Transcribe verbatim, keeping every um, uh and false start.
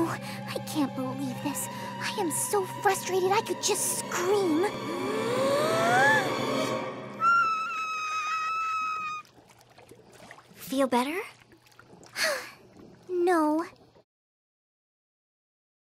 no, I can't believe this. I am so frustrated I could just scream. Feel better? No,